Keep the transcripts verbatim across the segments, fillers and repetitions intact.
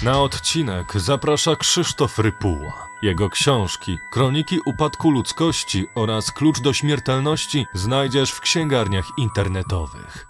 Na odcinek zaprasza Krzysztof Rypuła. Jego książki, Kroniki upadku ludzkości oraz Klucz do śmiertelności znajdziesz w księgarniach internetowych.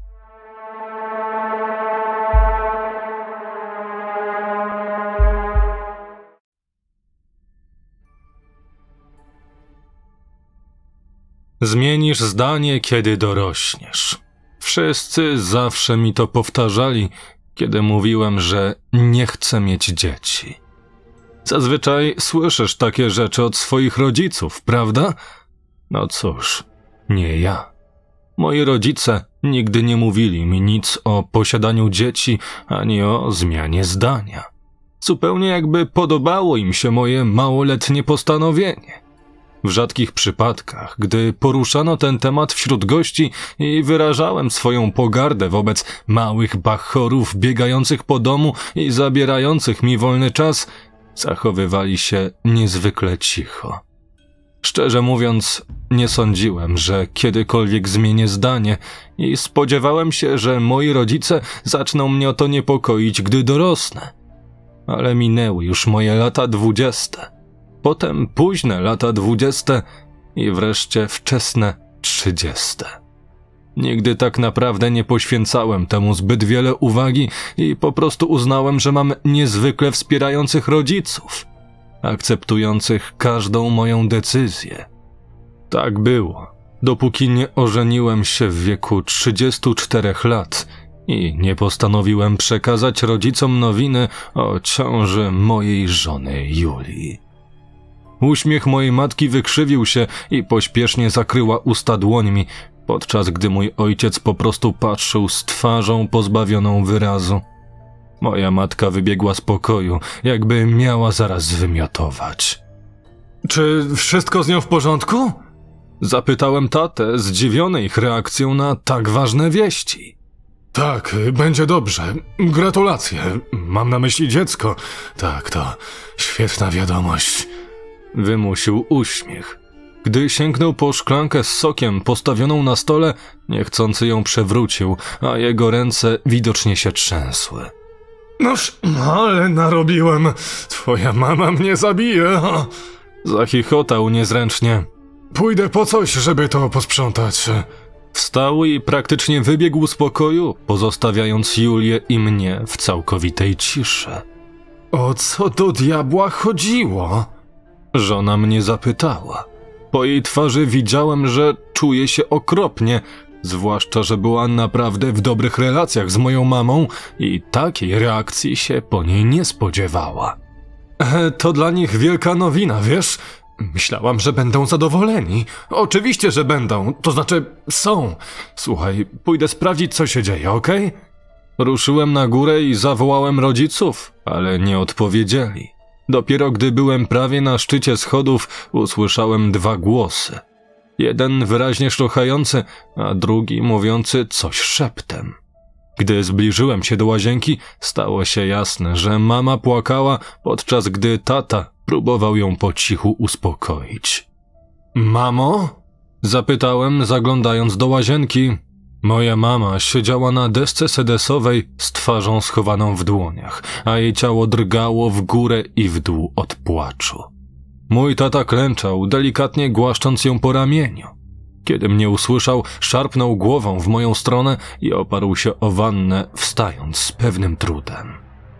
Zmienisz zdanie, kiedy dorośniesz. Wszyscy zawsze mi to powtarzali, kiedy mówiłem, że nie chcę mieć dzieci. Zazwyczaj słyszysz takie rzeczy od swoich rodziców, prawda? No cóż, nie ja. Moi rodzice nigdy nie mówili mi nic o posiadaniu dzieci, ani o zmianie zdania. Zupełnie jakby podobało im się moje małoletnie postanowienie. W rzadkich przypadkach, gdy poruszano ten temat wśród gości i wyrażałem swoją pogardę wobec małych bachorów biegających po domu i zabierających mi wolny czas, zachowywali się niezwykle cicho. Szczerze mówiąc, nie sądziłem, że kiedykolwiek zmienię zdanie i spodziewałem się, że moi rodzice zaczną mnie o to niepokoić, gdy dorosnę. Ale minęły już moje lata dwudzieste. Potem późne lata dwudzieste i wreszcie wczesne trzydzieste. Nigdy tak naprawdę nie poświęcałem temu zbyt wiele uwagi i po prostu uznałem, że mam niezwykle wspierających rodziców, akceptujących każdą moją decyzję. Tak było, dopóki nie ożeniłem się w wieku trzydziestu czterech lat i nie postanowiłem przekazać rodzicom nowiny o ciąży mojej żony Julii. Uśmiech mojej matki wykrzywił się i pośpiesznie zakryła usta dłońmi, podczas gdy mój ojciec po prostu patrzył z twarzą pozbawioną wyrazu. Moja matka wybiegła z pokoju, jakby miała zaraz wymiotować. Czy wszystko z nią w porządku? Zapytałem tatę, zdziwiony ich reakcją na tak ważne wieści. Tak, będzie dobrze. Gratulacje. Mam na myśli dziecko. Tak, to świetna wiadomość. Wymusił uśmiech. Gdy sięgnął po szklankę z sokiem postawioną na stole, niechcący ją przewrócił, a jego ręce widocznie się trzęsły. Noż, ale narobiłem. Twoja mama mnie zabije. Zachichotał niezręcznie. Pójdę po coś, żeby to posprzątać. Wstał i praktycznie wybiegł z pokoju, pozostawiając Julię i mnie w całkowitej ciszy. O co do diabła chodziło? Żona mnie zapytała. Po jej twarzy widziałem, że czuje się okropnie, zwłaszcza, że była naprawdę w dobrych relacjach z moją mamą i takiej reakcji się po niej nie spodziewała. E, to dla nich wielka nowina, wiesz? Myślałam, że będą zadowoleni. Oczywiście, że będą, to znaczy są. Słuchaj, pójdę sprawdzić, co się dzieje, okej? Ruszyłem na górę i zawołałem rodziców, ale nie odpowiedzieli. Dopiero gdy byłem prawie na szczycie schodów, usłyszałem dwa głosy. Jeden wyraźnie szlochający, a drugi mówiący coś szeptem. Gdy zbliżyłem się do łazienki, stało się jasne, że mama płakała, podczas gdy tata próbował ją po cichu uspokoić. Mamo? Zapytałem, zaglądając do łazienki. Moja mama siedziała na desce sedesowej z twarzą schowaną w dłoniach, a jej ciało drgało w górę i w dół od płaczu. Mój tata klęczał, delikatnie głaszcząc ją po ramieniu. Kiedy mnie usłyszał, szarpnął głową w moją stronę i oparł się o wannę, wstając z pewnym trudem.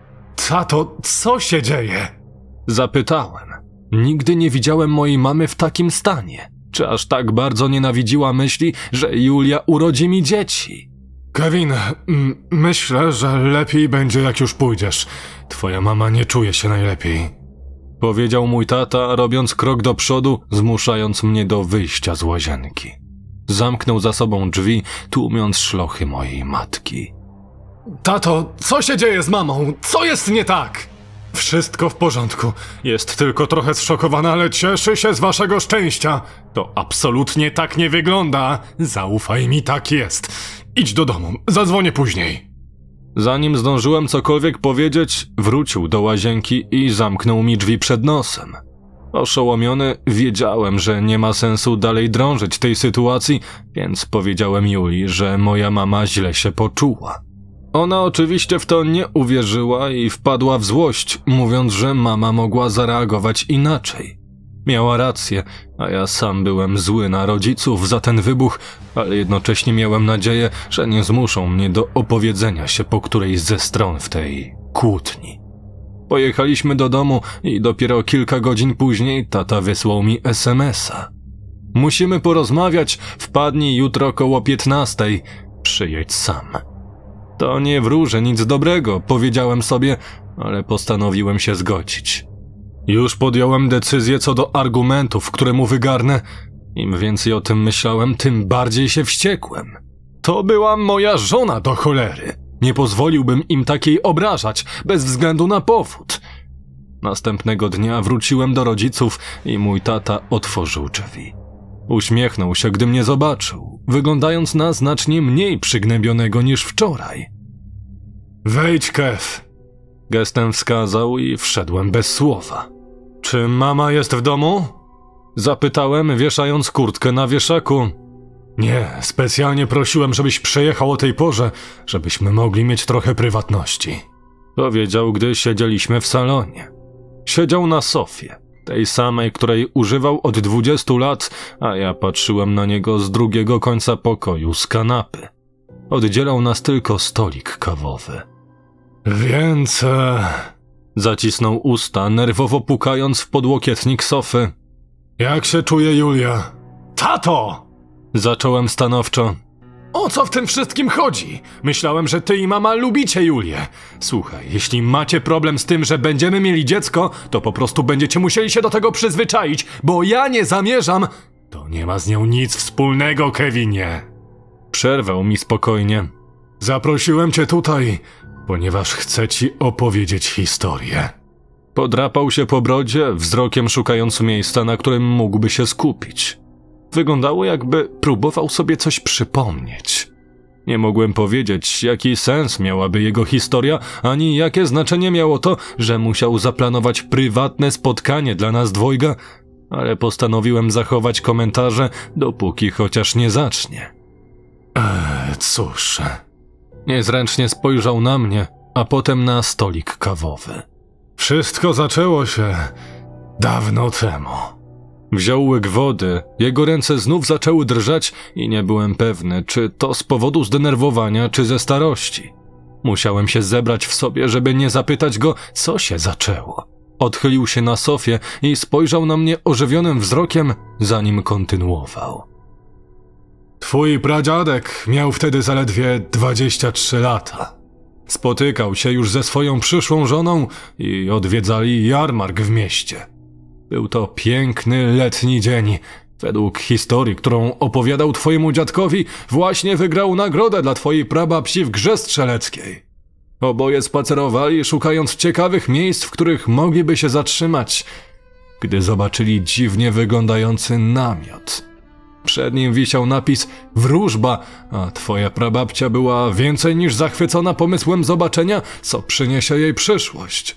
Tato, co się dzieje? Zapytałem. Nigdy nie widziałem mojej mamy w takim stanie. Czy aż tak bardzo nienawidziła myśli, że Julia urodzi mi dzieci? Kevin, m- myślę, że lepiej będzie, jak już pójdziesz. Twoja mama nie czuje się najlepiej. Powiedział mój tata, robiąc krok do przodu, zmuszając mnie do wyjścia z łazienki. Zamknął za sobą drzwi, tłumiąc szlochy mojej matki. Tato, co się dzieje z mamą? Co jest nie tak? Wszystko w porządku. Jest tylko trochę zszokowana, ale cieszy się z waszego szczęścia. To absolutnie tak nie wygląda. Zaufaj mi, tak jest. Idź do domu, zadzwonię później. Zanim zdążyłem cokolwiek powiedzieć, wrócił do łazienki i zamknął mi drzwi przed nosem. Oszołomiony, wiedziałem, że nie ma sensu dalej drążyć tej sytuacji, więc powiedziałem Julii, że moja mama źle się poczuła. Ona oczywiście w to nie uwierzyła i wpadła w złość, mówiąc, że mama mogła zareagować inaczej. Miała rację, a ja sam byłem zły na rodziców za ten wybuch, ale jednocześnie miałem nadzieję, że nie zmuszą mnie do opowiedzenia się po którejś ze stron w tej kłótni. Pojechaliśmy do domu i dopiero kilka godzin później tata wysłał mi es em es a. Musimy porozmawiać, wpadnij jutro koło piętnastej, przyjedź sam. To nie wróży nic dobrego, powiedziałem sobie, ale postanowiłem się zgodzić. Już podjąłem decyzję co do argumentów, które mu wygarnę. Im więcej o tym myślałem, tym bardziej się wściekłem. To była moja żona do cholery. Nie pozwoliłbym im takiej obrażać, bez względu na powód. Następnego dnia wróciłem do rodziców i mój tata otworzył drzwi. Uśmiechnął się, gdy mnie zobaczył, wyglądając na znacznie mniej przygnębionego niż wczoraj. Wejdź, Kev. Gestem wskazał i wszedłem bez słowa. Czy mama jest w domu? Zapytałem, wieszając kurtkę na wieszaku. Nie, specjalnie prosiłem, żebyś przejechał o tej porze, żebyśmy mogli mieć trochę prywatności. Powiedział, gdy siedzieliśmy w salonie. Siedział na sofie, tej samej, której używał od dwudziestu lat, a ja patrzyłem na niego z drugiego końca pokoju, z kanapy. Oddzielał nas tylko stolik kawowy. Więc... E... Zacisnął usta, nerwowo pukając w podłokietnik sofy. Jak się czuje Julia? Tato! Zacząłem stanowczo. O co w tym wszystkim chodzi? Myślałem, że ty i mama lubicie Julię. Słuchaj, jeśli macie problem z tym, że będziemy mieli dziecko, to po prostu będziecie musieli się do tego przyzwyczaić, bo ja nie zamierzam... To nie ma z nią nic wspólnego, Kevinie. Przerwał mi spokojnie. Zaprosiłem cię tutaj, ponieważ chcę ci opowiedzieć historię. Podrapał się po brodzie, wzrokiem szukając miejsca, na którym mógłby się skupić. Wyglądało, jakby próbował sobie coś przypomnieć. Nie mogłem powiedzieć, jaki sens miałaby jego historia, ani jakie znaczenie miało to, że musiał zaplanować prywatne spotkanie dla nas dwojga, ale postanowiłem zachować komentarze, dopóki chociaż nie zacznie. Eee, cóż... Niezręcznie spojrzał na mnie, a potem na stolik kawowy. Wszystko zaczęło się dawno temu. Wziął łyk wody, jego ręce znów zaczęły drżeć i nie byłem pewny, czy to z powodu zdenerwowania, czy ze starości. Musiałem się zebrać w sobie, żeby nie zapytać go, co się zaczęło. Odchylił się na sofie i spojrzał na mnie ożywionym wzrokiem, zanim kontynuował. Twój pradziadek miał wtedy zaledwie dwadzieścia trzy lata. Spotykał się już ze swoją przyszłą żoną i odwiedzali jarmark w mieście. Był to piękny letni dzień. Według historii, którą opowiadał twojemu dziadkowi, właśnie wygrał nagrodę dla twojej prababci w grze strzeleckiej. Oboje spacerowali, szukając ciekawych miejsc, w których mogliby się zatrzymać, gdy zobaczyli dziwnie wyglądający namiot. Przed nim wisiał napis wróżba, a twoja prababcia była więcej niż zachwycona pomysłem zobaczenia, co przyniesie jej przyszłość.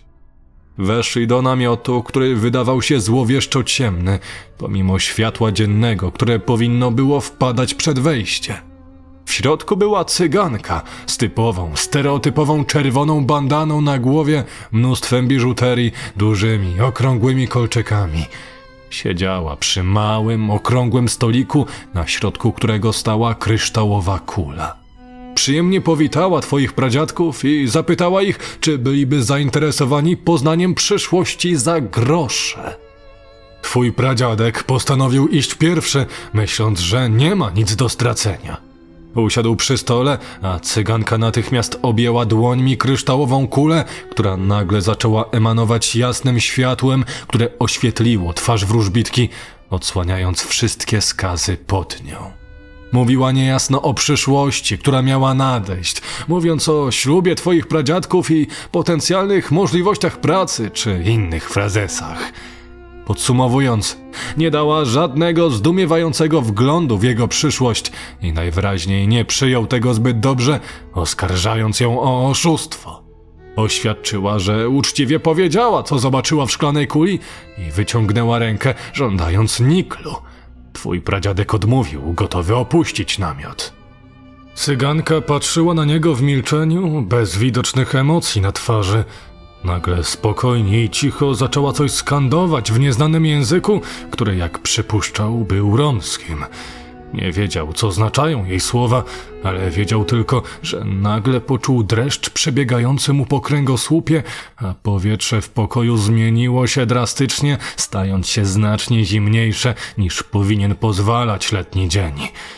Weszli do namiotu, który wydawał się złowieszczo ciemny, pomimo światła dziennego, które powinno było wpadać przed wejście. W środku była cyganka z typową, stereotypową czerwoną bandaną na głowie, mnóstwem biżuterii, dużymi, okrągłymi kolczykami. Siedziała przy małym, okrągłym stoliku, na środku którego stała kryształowa kula. Przyjemnie powitała twoich pradziadków i zapytała ich, czy byliby zainteresowani poznaniem przyszłości za grosze. Twój pradziadek postanowił iść pierwszy, myśląc, że nie ma nic do stracenia. Usiadł przy stole, a cyganka natychmiast objęła dłońmi kryształową kulę, która nagle zaczęła emanować jasnym światłem, które oświetliło twarz wróżbitki, odsłaniając wszystkie skazy pod nią. Mówiła niejasno o przyszłości, która miała nadejść, mówiąc o ślubie twoich pradziadków i potencjalnych możliwościach pracy czy innych frazesach. Podsumowując, nie dała żadnego zdumiewającego wglądu w jego przyszłość i najwyraźniej nie przyjął tego zbyt dobrze, oskarżając ją o oszustwo. Oświadczyła, że uczciwie powiedziała, co zobaczyła w szklanej kuli i wyciągnęła rękę, żądając niklu. Twój pradziadek odmówił, gotowy opuścić namiot. Cyganka patrzyła na niego w milczeniu, bez widocznych emocji na twarzy. Nagle spokojnie i cicho zaczęła coś skandować w nieznanym języku, który, jak przypuszczał, był romskim. Nie wiedział, co oznaczają jej słowa, ale wiedział tylko, że nagle poczuł dreszcz przebiegający mu po kręgosłupie, a powietrze w pokoju zmieniło się drastycznie, stając się znacznie zimniejsze, niż powinien pozwalać letni dzień.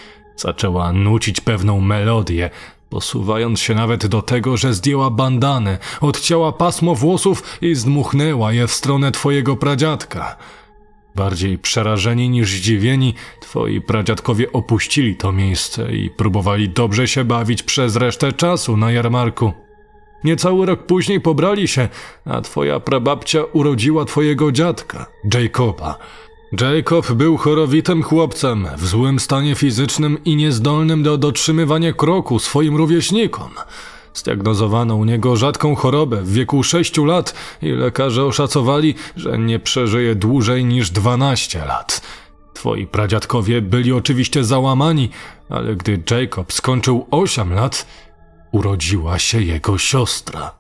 Zaczęła nucić pewną melodię, posuwając się nawet do tego, że zdjęła bandanę, odcięła pasmo włosów i zdmuchnęła je w stronę twojego pradziadka. Bardziej przerażeni niż zdziwieni, twoi pradziadkowie opuścili to miejsce i próbowali dobrze się bawić przez resztę czasu na jarmarku. Niecały rok później pobrali się, a twoja prababcia urodziła twojego dziadka, Jacoba. Jacob był chorowitym chłopcem, w złym stanie fizycznym i niezdolnym do dotrzymywania kroku swoim rówieśnikom. Zdiagnozowano u niego rzadką chorobę w wieku sześciu lat i lekarze oszacowali, że nie przeżyje dłużej niż dwanaście lat. Twoi pradziadkowie byli oczywiście załamani, ale gdy Jacob skończył osiem lat, urodziła się jego siostra.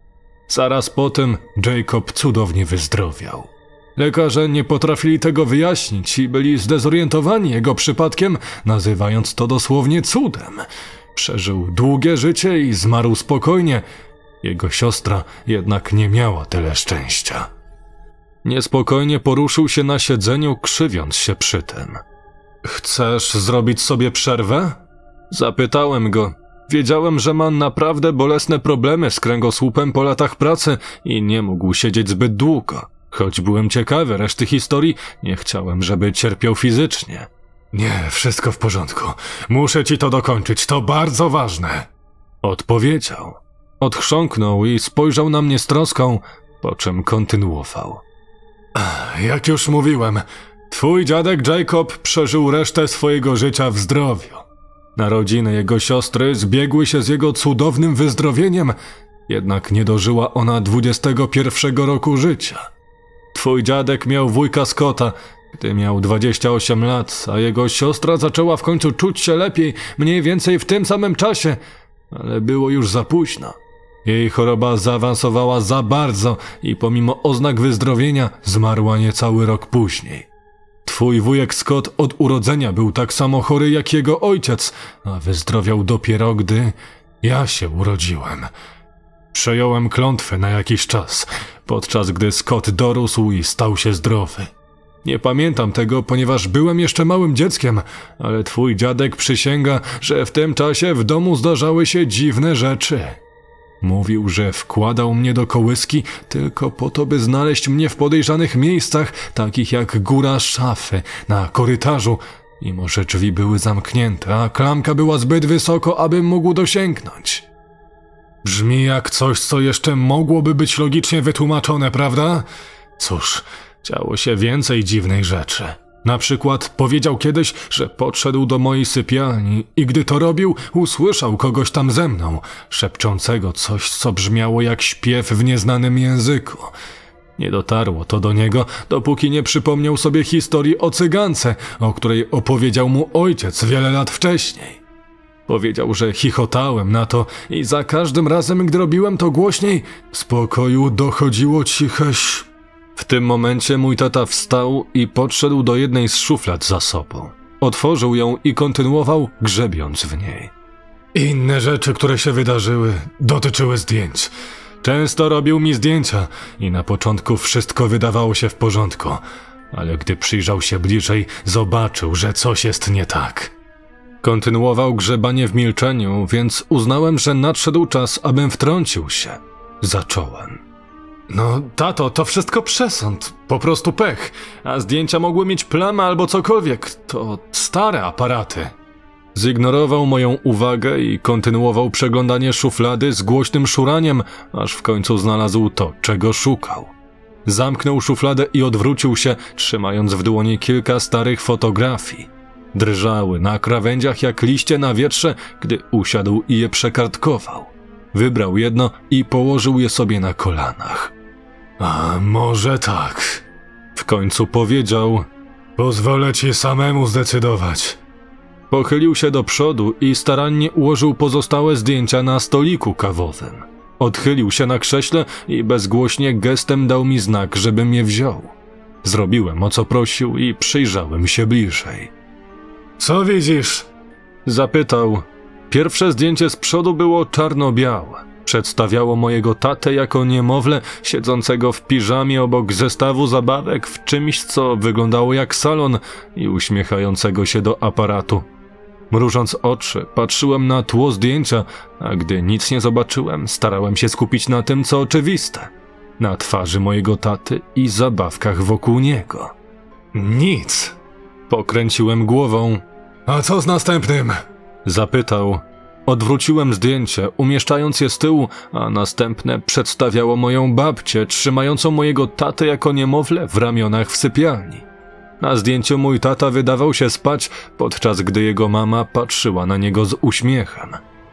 Zaraz potem Jacob cudownie wyzdrowiał. Lekarze nie potrafili tego wyjaśnić i byli zdezorientowani jego przypadkiem, nazywając to dosłownie cudem. Przeżył długie życie i zmarł spokojnie. Jego siostra jednak nie miała tyle szczęścia. Niespokojnie poruszył się na siedzeniu, krzywiąc się przy tym. Chcesz zrobić sobie przerwę? Zapytałem go. Wiedziałem, że ma naprawdę bolesne problemy z kręgosłupem po latach pracy i nie mógł siedzieć zbyt długo. Choć byłem ciekawy reszty historii, nie chciałem, żeby cierpiał fizycznie. Nie, wszystko w porządku. Muszę ci to dokończyć, to bardzo ważne. Odpowiedział. Odchrząknął i spojrzał na mnie z troską, po czym kontynuował. Jak już mówiłem, twój dziadek Jacob przeżył resztę swojego życia w zdrowiu. Narodziny jego siostry zbiegły się z jego cudownym wyzdrowieniem, jednak nie dożyła ona dwudziestego pierwszego roku życia. Twój dziadek miał wujka Scotta, gdy miał dwadzieścia osiem lat, a jego siostra zaczęła w końcu czuć się lepiej, mniej więcej w tym samym czasie, ale było już za późno. Jej choroba zaawansowała za bardzo i pomimo oznak wyzdrowienia zmarła niecały rok później. Twój wujek Scott od urodzenia był tak samo chory jak jego ojciec, a wyzdrowiał dopiero gdy ja się urodziłem. Przejąłem klątwę na jakiś czas, podczas gdy Scott dorósł i stał się zdrowy. Nie pamiętam tego, ponieważ byłem jeszcze małym dzieckiem, ale twój dziadek przysięga, że w tym czasie w domu zdarzały się dziwne rzeczy. Mówił, że wkładał mnie do kołyski tylko po to, by znaleźć mnie w podejrzanych miejscach, takich jak góra szafy na korytarzu, mimo że drzwi były zamknięte, a klamka była zbyt wysoko, abym mógł dosięgnąć. Brzmi jak coś, co jeszcze mogłoby być logicznie wytłumaczone, prawda? Cóż, działo się więcej dziwnej rzeczy. Na przykład powiedział kiedyś, że podszedł do mojej sypialni i gdy to robił, usłyszał kogoś tam ze mną, szepczącego coś, co brzmiało jak śpiew w nieznanym języku. Nie dotarło to do niego, dopóki nie przypomniał sobie historii o cygance, o której opowiedział mu ojciec wiele lat wcześniej. Powiedział, że chichotałem na to i za każdym razem, gdy robiłem to głośniej, z pokoju dochodziło ciche ś... W tym momencie mój tata wstał i podszedł do jednej z szuflad za sobą. Otworzył ją i kontynuował, grzebiąc w niej. Inne rzeczy, które się wydarzyły, dotyczyły zdjęć. Często robił mi zdjęcia i na początku wszystko wydawało się w porządku, ale gdy przyjrzał się bliżej, zobaczył, że coś jest nie tak. Kontynuował grzebanie w milczeniu, więc uznałem, że nadszedł czas, abym wtrącił się. Zacząłem. No, tato, to wszystko przesąd, po prostu pech, a zdjęcia mogły mieć plamę albo cokolwiek, to stare aparaty. Zignorował moją uwagę i kontynuował przeglądanie szuflady z głośnym szuraniem, aż w końcu znalazł to, czego szukał. Zamknął szufladę i odwrócił się, trzymając w dłoni kilka starych fotografii. Drżały na krawędziach jak liście na wietrze, gdy usiadł i je przekartkował. Wybrał jedno i położył je sobie na kolanach. A może tak? W końcu powiedział, pozwolę ci samemu zdecydować. Pochylił się do przodu i starannie ułożył pozostałe zdjęcia na stoliku kawowym. Odchylił się na krześle i bezgłośnie gestem dał mi znak, żebym je wziął. Zrobiłem, o co prosił i przyjrzałem się bliżej. Co widzisz? Zapytał. Pierwsze zdjęcie z przodu było czarno-białe. Przedstawiało mojego tatę jako niemowlę siedzącego w piżamie obok zestawu zabawek w czymś, co wyglądało jak salon i uśmiechającego się do aparatu. Mrużąc oczy, patrzyłem na tło zdjęcia, a gdy nic nie zobaczyłem, starałem się skupić na tym, co oczywiste. Na twarzy mojego taty i zabawkach wokół niego. Nic. Pokręciłem głową. A co z następnym? Zapytał. Odwróciłem zdjęcie, umieszczając je z tyłu, a następne przedstawiało moją babcię, trzymającą mojego tatę jako niemowlę w ramionach w sypialni. Na zdjęciu mój tata wydawał się spać, podczas gdy jego mama patrzyła na niego z uśmiechem.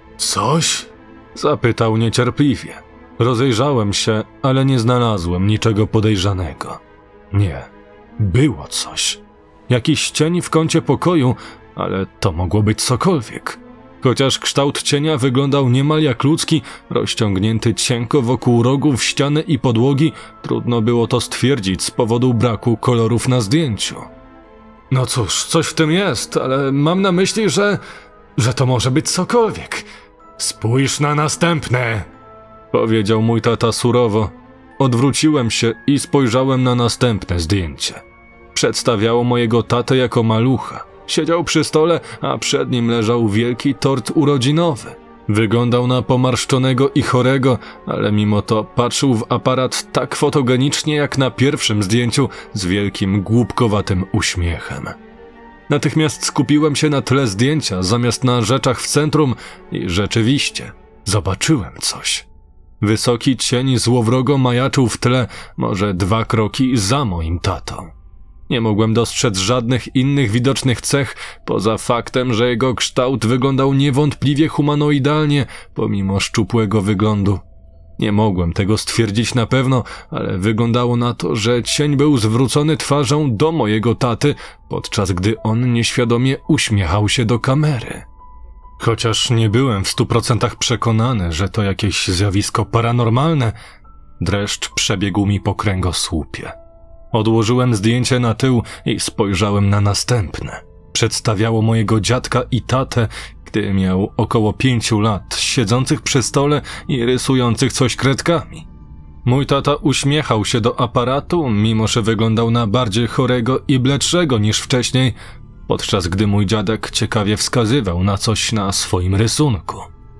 Coś? Zapytał niecierpliwie. Rozejrzałem się, ale nie znalazłem niczego podejrzanego. Nie, było coś. Jakiś cień w kącie pokoju, ale to mogło być cokolwiek. Chociaż kształt cienia wyglądał niemal jak ludzki, rozciągnięty cienko wokół rogów ściany i podłogi, trudno było to stwierdzić z powodu braku kolorów na zdjęciu. No cóż, coś w tym jest, ale mam na myśli, że... że to może być cokolwiek. Spójrz na następne, powiedział mój tata surowo. Odwróciłem się i spojrzałem na następne zdjęcie. Przedstawiało mojego tatę jako malucha. Siedział przy stole, a przed nim leżał wielki tort urodzinowy. Wyglądał na pomarszczonego i chorego, ale mimo to patrzył w aparat tak fotogenicznie jak na pierwszym zdjęciu z wielkim, głupkowatym uśmiechem. Natychmiast skupiłem się na tle zdjęcia zamiast na rzeczach w centrum i rzeczywiście zobaczyłem coś. Wysoki cień złowrogo majaczył w tle, może dwa kroki za moim tatą. Nie mogłem dostrzec żadnych innych widocznych cech, poza faktem, że jego kształt wyglądał niewątpliwie humanoidalnie, pomimo szczupłego wyglądu. Nie mogłem tego stwierdzić na pewno, ale wyglądało na to, że cień był zwrócony twarzą do mojego taty, podczas gdy on nieświadomie uśmiechał się do kamery. Chociaż nie byłem w stu procentach przekonany, że to jakieś zjawisko paranormalne, dreszcz przebiegł mi po kręgosłupie. Odłożyłem zdjęcie na tył i spojrzałem na następne. Przedstawiało mojego dziadka i tatę, gdy miał około pięciu lat, siedzących przy stole i rysujących coś kredkami. Mój tata uśmiechał się do aparatu, mimo że wyglądał na bardziej chorego i bledszego niż wcześniej, podczas gdy mój dziadek ciekawie wskazywał na coś na swoim rysunku.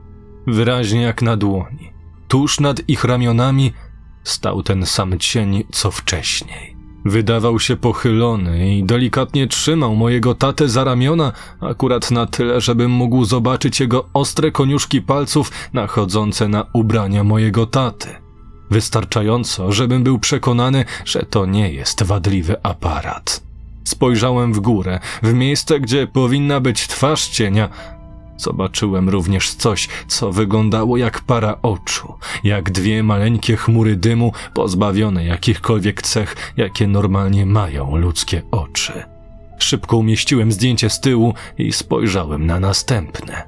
Wyraźnie jak na dłoni, tuż nad ich ramionami, stał ten sam cień co wcześniej. Wydawał się pochylony i delikatnie trzymał mojego tatę za ramiona, akurat na tyle, żebym mógł zobaczyć jego ostre koniuszki palców nachodzące na ubrania mojego taty. Wystarczająco, żebym był przekonany, że to nie jest wadliwy aparat. Spojrzałem w górę, w miejsce, gdzie powinna być twarz cienia. Zobaczyłem również coś, co wyglądało jak para oczu, jak dwie maleńkie chmury dymu pozbawione jakichkolwiek cech, jakie normalnie mają ludzkie oczy. Szybko umieściłem zdjęcie z tyłu i spojrzałem na następne.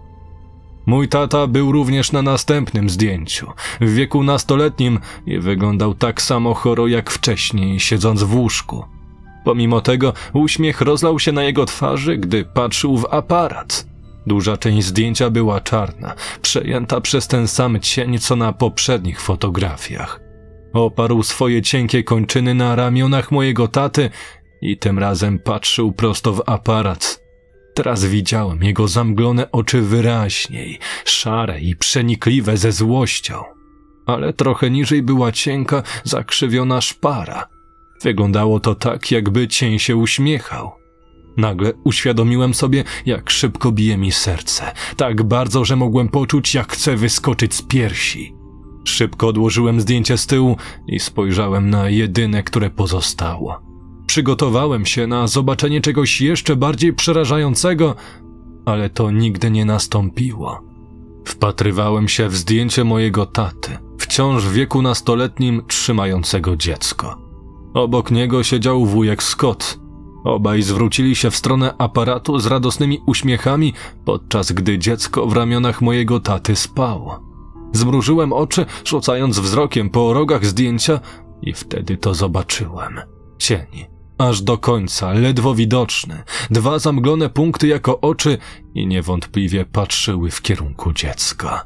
Mój tata był również na następnym zdjęciu, w wieku nastoletnim i wyglądał tak samo choro jak wcześniej, siedząc w łóżku. Pomimo tego uśmiech rozlał się na jego twarzy, gdy patrzył w aparat. Duża część zdjęcia była czarna, przejęta przez ten sam cień, co na poprzednich fotografiach. Oparł swoje cienkie kończyny na ramionach mojego taty i tym razem patrzył prosto w aparat. Teraz widziałem jego zamglone oczy wyraźniej, szare i przenikliwe ze złością. Ale trochę niżej była cienka, zakrzywiona szpara. Wyglądało to tak, jakby cień się uśmiechał. Nagle uświadomiłem sobie, jak szybko bije mi serce. Tak bardzo, że mogłem poczuć, jak chcę wyskoczyć z piersi. Szybko odłożyłem zdjęcie z tyłu i spojrzałem na jedyne, które pozostało. Przygotowałem się na zobaczenie czegoś jeszcze bardziej przerażającego, ale to nigdy nie nastąpiło. Wpatrywałem się w zdjęcie mojego taty, wciąż w wieku nastoletnim, trzymającego dziecko. Obok niego siedział wujek Scott. Obaj zwrócili się w stronę aparatu z radosnymi uśmiechami, podczas gdy dziecko w ramionach mojego taty spało. Zmrużyłem oczy, rzucając wzrokiem po rogach zdjęcia i wtedy to zobaczyłem. Cień, aż do końca, ledwo widoczny, dwa zamglone punkty jako oczy i niewątpliwie patrzyły w kierunku dziecka.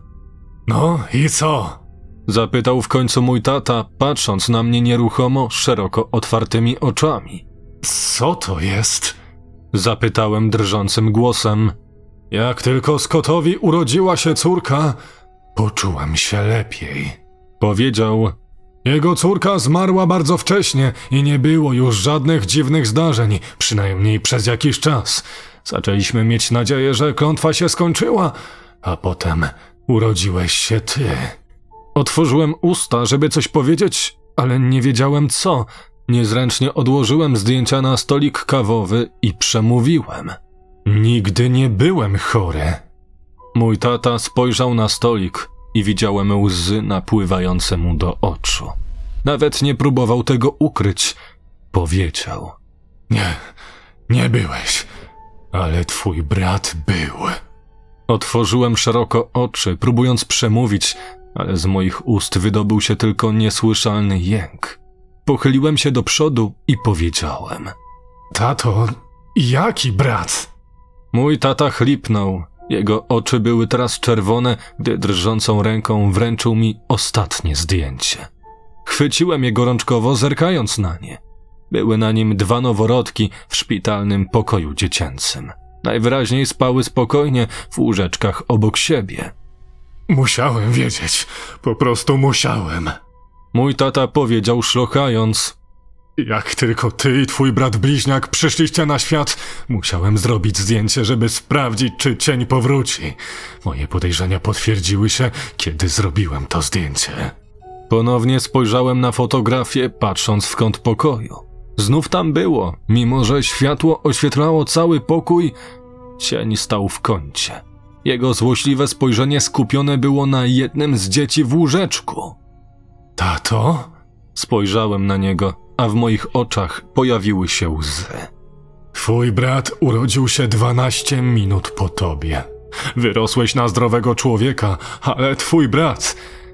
No i co? Zapytał w końcu mój tata, patrząc na mnie nieruchomo, szeroko otwartymi oczami. Co to jest? Zapytałem drżącym głosem. Jak tylko Scottowi urodziła się córka, poczułem się lepiej. Powiedział. Jego córka zmarła bardzo wcześnie i nie było już żadnych dziwnych zdarzeń, przynajmniej przez jakiś czas. Zaczęliśmy mieć nadzieję, że klątwa się skończyła, a potem urodziłeś się ty. Otworzyłem usta, żeby coś powiedzieć, ale nie wiedziałem co. Niezręcznie odłożyłem zdjęcia na stolik kawowy i przemówiłem. Nigdy nie byłem chory. Mój tata spojrzał na stolik i widziałem łzy napływające mu do oczu. Nawet nie próbował tego ukryć. Powiedział. Nie, nie byłeś, ale twój brat był. Otworzyłem szeroko oczy, próbując przemówić, ale z moich ust wydobył się tylko niesłyszalny jęk. Pochyliłem się do przodu i powiedziałem. Tato, jaki brat? Mój tata chlipnął. Jego oczy były teraz czerwone, gdy drżącą ręką wręczył mi ostatnie zdjęcie. Chwyciłem je gorączkowo, zerkając na nie. Były na nim dwa noworodki w szpitalnym pokoju dziecięcym. Najwyraźniej spały spokojnie w łóżeczkach obok siebie. Musiałem wiedzieć, po prostu musiałem. Mój tata powiedział szlochając. Jak tylko ty i twój brat bliźniak przyszliście na świat, musiałem zrobić zdjęcie, żeby sprawdzić, czy cień powróci. Moje podejrzenia potwierdziły się, kiedy zrobiłem to zdjęcie. Ponownie spojrzałem na fotografię, patrząc w kąt pokoju. Znów tam było, mimo że światło oświetlało cały pokój, cień stał w kącie. Jego złośliwe spojrzenie skupione było na jednym z dzieci w łóżeczku. Tato? Spojrzałem na niego, a w moich oczach pojawiły się łzy. Twój brat urodził się dwanaście minut po tobie. Wyrosłeś na zdrowego człowieka, ale twój brat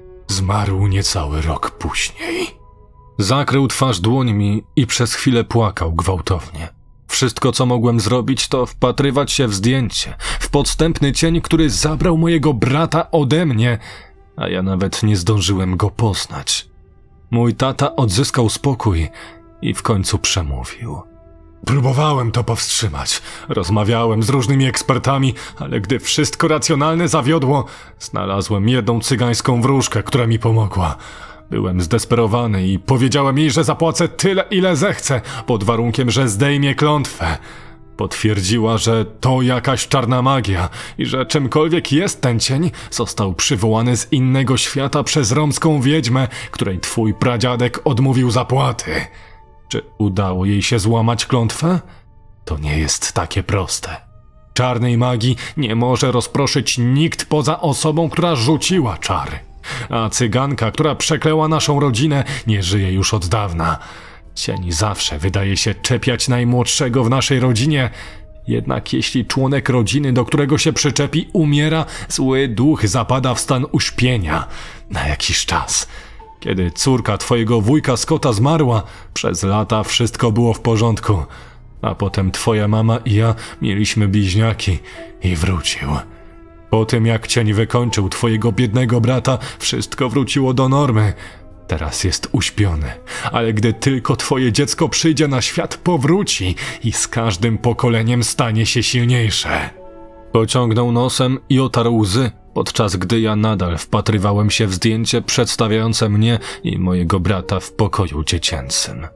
zmarł niecały rok później. Zakrył twarz dłońmi i przez chwilę płakał gwałtownie. Wszystko, co mogłem zrobić, to wpatrywać się w zdjęcie, w podstępny cień, który zabrał mojego brata ode mnie, a ja nawet nie zdążyłem go poznać. Mój tata odzyskał spokój i w końcu przemówił. Próbowałem to powstrzymać. Rozmawiałem z różnymi ekspertami, ale gdy wszystko racjonalne zawiodło, znalazłem jedną cygańską wróżkę, która mi pomogła. Byłem zdesperowany i powiedziałem jej, że zapłacę tyle, ile zechcę, pod warunkiem, że zdejmie klątwę. Potwierdziła, że to jakaś czarna magia i że czymkolwiek jest ten cień, został przywołany z innego świata przez romską wiedźmę, której twój pradziadek odmówił zapłaty. Czy udało jej się złamać klątwę? To nie jest takie proste. Czarnej magii nie może rozproszyć nikt poza osobą, która rzuciła czary. A cyganka, która przeklęła naszą rodzinę, nie żyje już od dawna. Cień zawsze wydaje się czepiać najmłodszego w naszej rodzinie, jednak jeśli członek rodziny, do którego się przyczepi, umiera, zły duch zapada w stan uśpienia na jakiś czas. Kiedy córka twojego wujka Scotta zmarła, przez lata wszystko było w porządku, a potem twoja mama i ja mieliśmy bliźniaki i wrócił. Po tym jak cień wykończył twojego biednego brata, wszystko wróciło do normy. Teraz jest uśpiony, ale gdy tylko twoje dziecko przyjdzie na świat, powróci i z każdym pokoleniem stanie się silniejsze. Pociągnął nosem i otarł łzy, podczas gdy ja nadal wpatrywałem się w zdjęcie przedstawiające mnie i mojego brata w pokoju dziecięcym.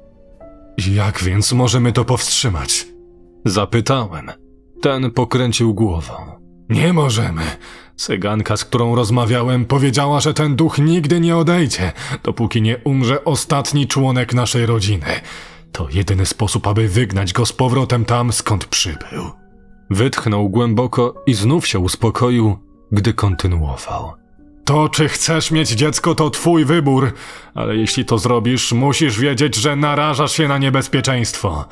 Jak więc możemy to powstrzymać? Zapytałem. Ten pokręcił głową. Nie możemy. Cyganka, z którą rozmawiałem, powiedziała, że ten duch nigdy nie odejdzie, dopóki nie umrze ostatni członek naszej rodziny. To jedyny sposób, aby wygnać go z powrotem tam, skąd przybył. Wytchnął głęboko i znów się uspokoił, gdy kontynuował. To, czy chcesz mieć dziecko, to twój wybór, ale jeśli to zrobisz, musisz wiedzieć, że narażasz się na niebezpieczeństwo.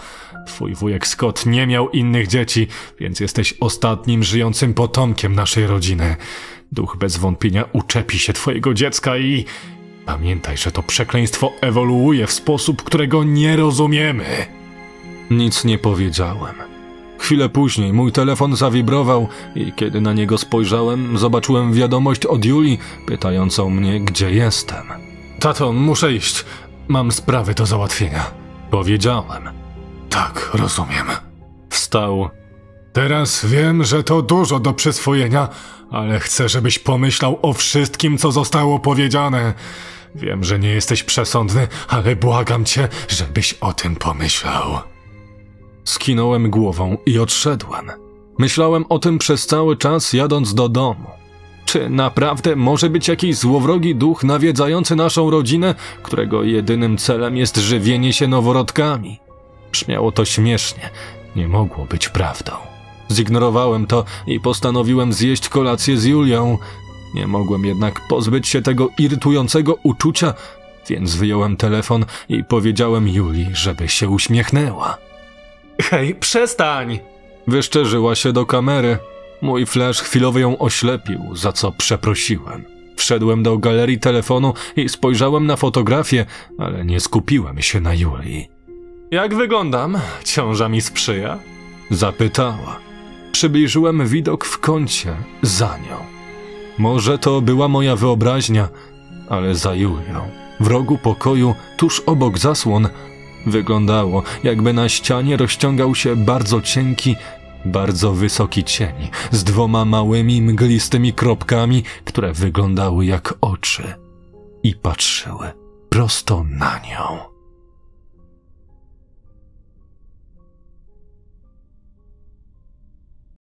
Twój wujek Scott nie miał innych dzieci, więc jesteś ostatnim żyjącym potomkiem naszej rodziny. Duch bez wątpienia uczepi się twojego dziecka i... Pamiętaj, że to przekleństwo ewoluuje w sposób, którego nie rozumiemy. Nic nie powiedziałem. Chwilę później mój telefon zawibrował i kiedy na niego spojrzałem, zobaczyłem wiadomość od Julii pytającą mnie, gdzie jestem. Tato, muszę iść. Mam sprawy do załatwienia. Powiedziałem. Tak, rozumiem. Wstał. Teraz wiem, że to dużo do przyswojenia, ale chcę, żebyś pomyślał o wszystkim, co zostało powiedziane. Wiem, że nie jesteś przesądny, ale błagam cię, żebyś o tym pomyślał. Skinąłem głową i odszedłem. Myślałem o tym przez cały czas, jadąc do domu. Czy naprawdę może być jakiś złowrogi duch nawiedzający naszą rodzinę, którego jedynym celem jest żywienie się noworodkami? Brzmiało to śmiesznie. Nie mogło być prawdą. Zignorowałem to i postanowiłem zjeść kolację z Julią. Nie mogłem jednak pozbyć się tego irytującego uczucia, więc wyjąłem telefon i powiedziałem Julii, żeby się uśmiechnęła. Hej, przestań! Wyszczerzyła się do kamery. Mój flash chwilowo ją oślepił, za co przeprosiłem. Wszedłem do galerii telefonu i spojrzałem na fotografię, ale nie skupiłem się na Julii. Jak wyglądam? Ciąża mi sprzyja? Zapytała. Przybliżyłem widok w kącie za nią. Może to była moja wyobraźnia, ale za Julią, w rogu pokoju, tuż obok zasłon, wyglądało, jakby na ścianie rozciągał się bardzo cienki, bardzo wysoki cień z dwoma małymi, mglistymi kropkami, które wyglądały jak oczy i patrzyły prosto na nią.